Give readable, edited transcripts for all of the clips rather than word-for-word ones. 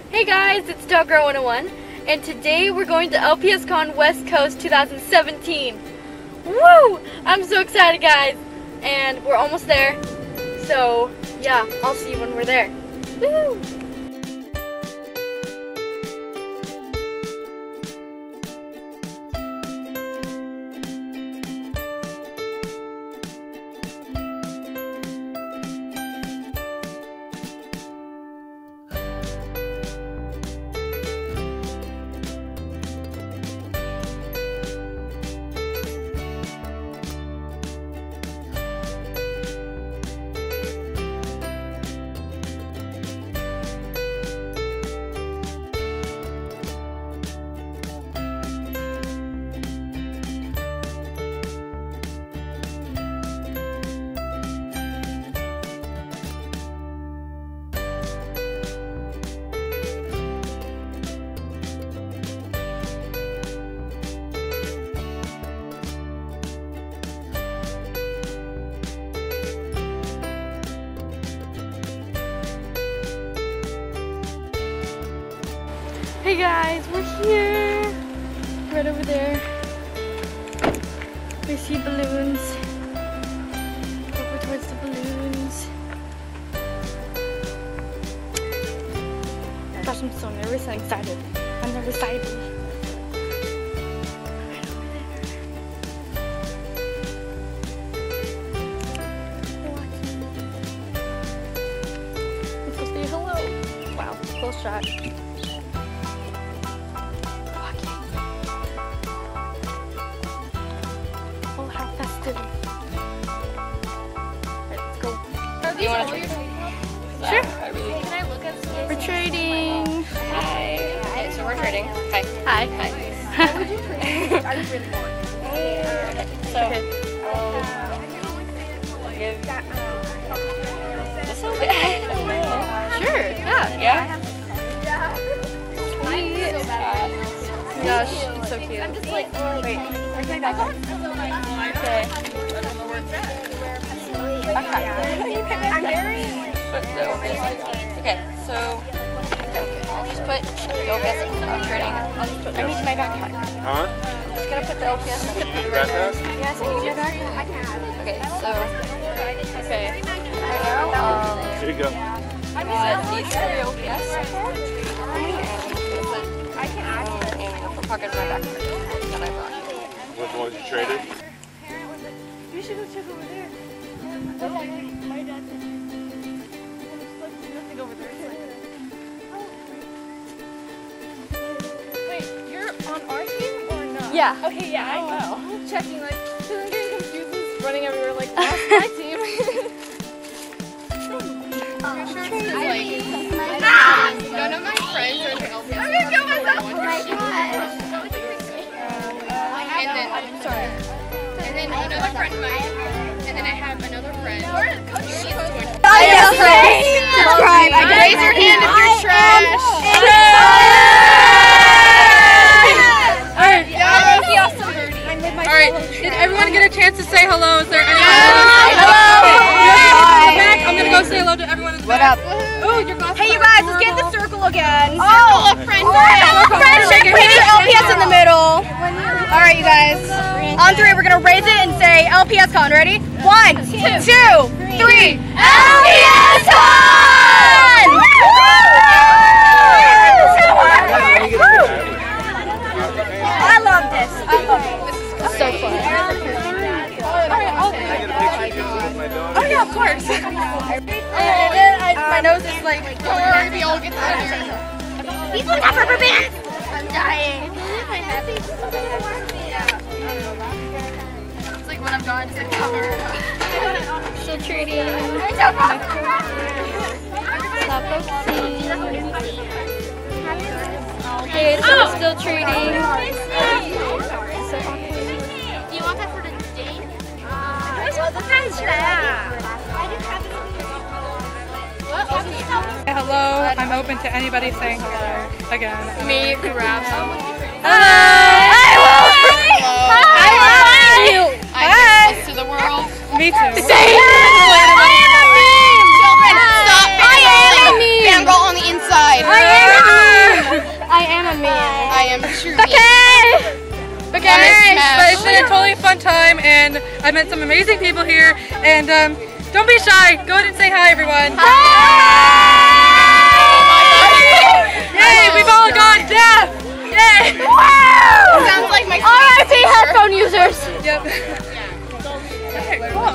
Hey guys, it's Dogger101, and today we're going to LPSCon West Coast 2017. Woo! I'm so excited, guys, and we're almost there. So yeah, I'll see you when we're there. Woo! Hey guys, we're here, right over there. We see balloons, over towards the balloons. Gosh, I'm so nervous and excited. I'm nervous excited. Right over there. They're watching. Let's go say hello. Wow, close shot. Do you want to trade? Sure. Can I look at some? We're trading. Hi. Hi. So we're trading. Hi. Hi. Hi. What would you trade? I just really want. So, give this over. Sure. Yeah. Yeah. Sweet. Gosh, it's so cute. I'm just like, wait. Okay. I'm very. Okay, so I'll just put the LPS. I'm trading. I need my backpack. Huh? I'm just gonna put the LPS. You need your backpack? Yes, I need your backpack. Okay, so okay. Here you go. These are the LPS. I can actually in the pocket of my backpack that I brought. Which ones you traded? You should go check over there. My dad said there's nothing over there. Wait, you're on our team or not? Yeah. Okay, yeah, I know. I'm checking, like, because I'm getting confused and running everywhere, like, that's my team. None of my friends are in LPS. I'm gonna kill myself! Oh my god! And then another friend of mine. And then I have another friend. She's going to Subscribe. Raise your hand if you're trash. Alright, did everyone get a chance to say hello? Is there anyone? Hello. I'm gonna go say hello to everyone in the back. What up? Oh, your glasses. Hey, you guys, let's get in the circle again. Circle of friends. Friendship, put your LPS in the middle. All right, you guys. On three, we're gonna raise it and say LPSCon. Ready? 1, 2, 3. LPSCon! I love this. I love it. This is so fun. Oh yeah, of course. And then my nose is like. Don't worry, we all get that. People got rubber bands. I'm dying. It's like when I'm gone, it's like cover. Still trading. Okay, so we're still trading. So awkward. Do you want that for the date? Hello, I'm open to anybody saying hello again. Me, grab. Hello. Hi. To the world. Me too. Say I am a meme. Stop. I am a meme. Fangirl on the inside. I am a meme. But it's been a totally fun time, and I met some amazing people here. And don't be shy. Go ahead and say hi, everyone. Yay! We've all got deaf. Yay! Wow! Sounds like my RIP headphone users. Yep. Okay, cool.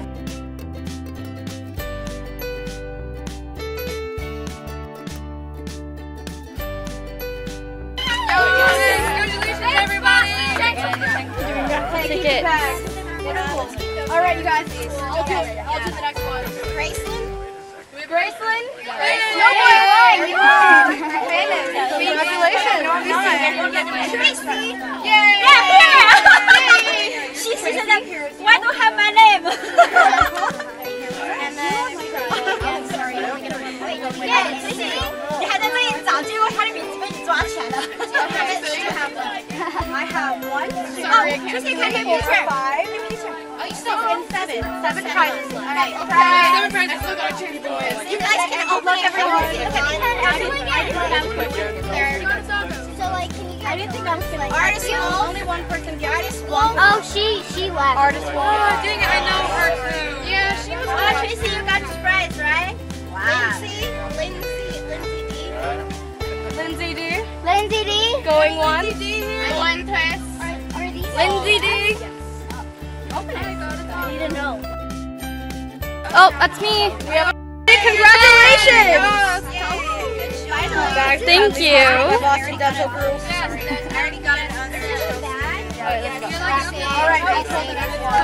Congratulations, everybody! Tickets. Alright, you guys. I'll do the next one. Graceland? Graceland? No boy, congratulations. Tracy! Yay! She said that. Why don't have my name? And then. Sorry. I have 1, 2, 3, 4, 5. Oh, you still have 7. 7 prizes left. Okay. 7 prizes. I still got a chance, boys. You guys can open everyone. I didn't think I was gonna. Artist wall. Only one person gets. Artist wall. Oh, she left. Artist wall. Oh, dang it, I know her too. Yeah, she was. Oh, Tracy, you got your prize, right? Wow. Lindsay D. Lindsay D. Going once. Going twice. Lindsay D. I need to know. Oh, that's me. Congratulations! Thank you. Boston Dental Group. I already got it under. Alright, let's hold the next one.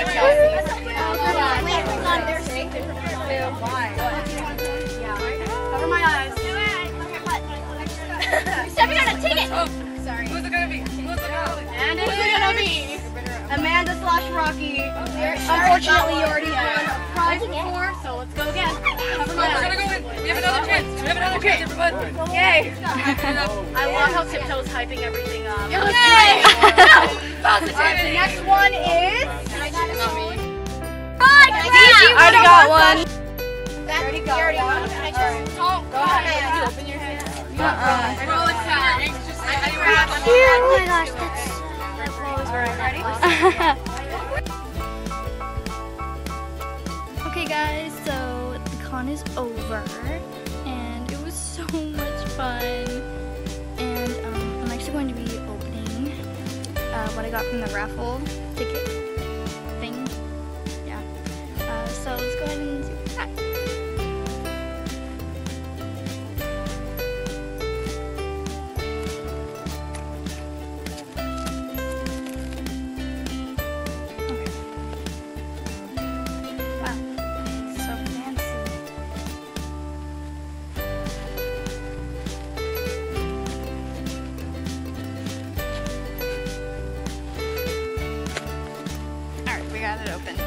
Cover my eyes. Stepping on a ticket. Sorry. Who's it gonna be? And who's it gonna be? Amanda / Rocky. Unfortunately, you already won a prize before, so let's go again. Cover my We're eyes. gonna go in. We have another chance. We have another chance, everyone. Yay! I love how Tiptoe's hyping everything up. Yay! Positive. The next one is. I already got one. Already got one. Go ahead. Open your hand. We're all excited. Oh my gosh, that blows. Alright, ready? Okay guys, so the con is over and it was so much fun, and I'm actually going to be opening what I got from the raffle ticket thing. Yeah. So let's go ahead and see what's that. Got it open.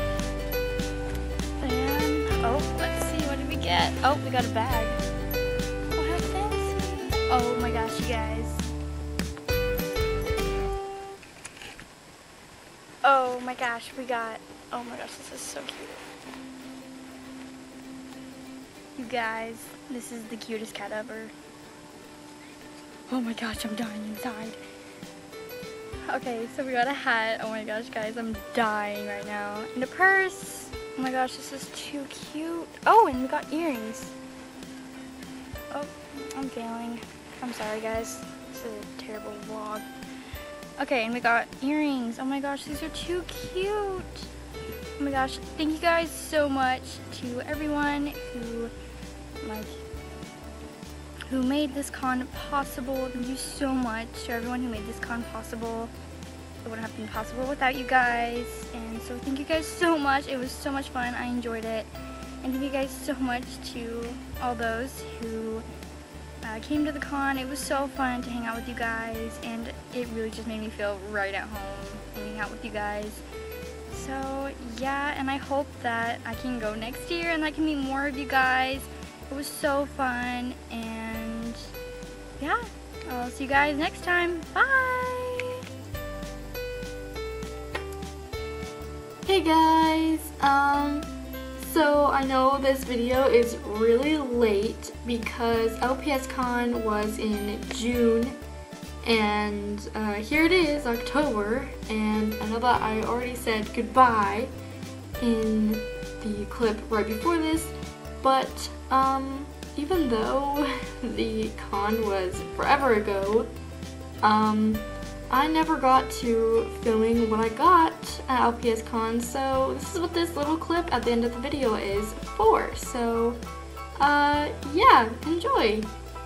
And oh, let's see, what did we get? Oh, we got a bag. Oh, how fancy. Oh my gosh, you guys. Oh my gosh, we got, oh my gosh, this is so cute. You guys, this is the cutest cat ever. Oh my gosh, I'm dying inside. Okay, so we got a hat. Oh my gosh, guys, I'm dying right now. And a purse. Oh my gosh, this is too cute. Oh, and we got earrings. Oh, I'm failing. I'm sorry, guys. This is a terrible vlog. Okay, and we got earrings. Oh my gosh, these are too cute. Oh my gosh, thank you guys so much to everyone who made this con possible. Thank you so much to everyone who made this con possible. It wouldn't have been possible without you guys. And so thank you guys so much. It was so much fun. I enjoyed it. And thank you guys so much to all those who came to the con. It was so fun to hang out with you guys, and it really just made me feel right at home hanging out with you guys. So yeah, and I hope that I can go next year and I can meet more of you guys. It was so fun, and yeah, I'll see you guys next time. Bye! Hey guys, so I know this video is really late because LPSCon was in June And here it is, October, and I know that I already said goodbye in the clip right before this, but even though the con was forever ago, I never got to filming what I got at LPSCon, so this is what this little clip at the end of the video is for. So, yeah, enjoy!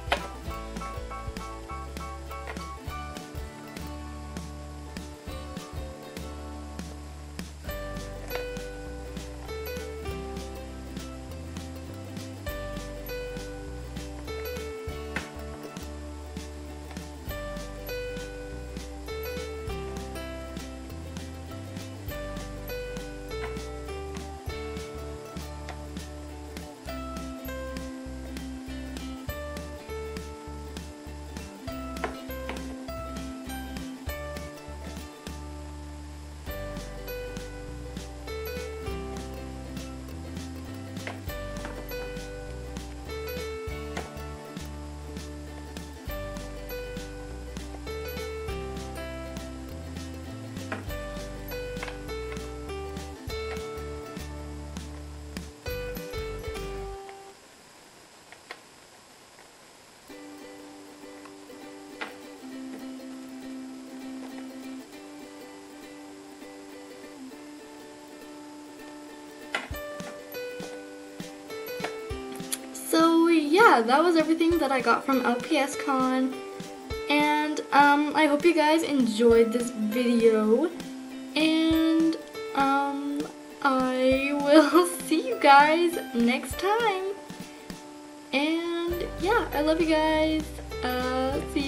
So yeah, that was everything that I got from LPSCon, and I hope you guys enjoyed this video, and I will see you guys next time, and yeah, I love you guys, see you.